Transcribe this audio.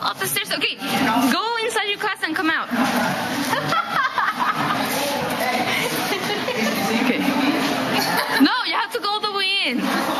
up the stairs. Okay, go inside your class and come out. Okay. No, you have to go all the way in.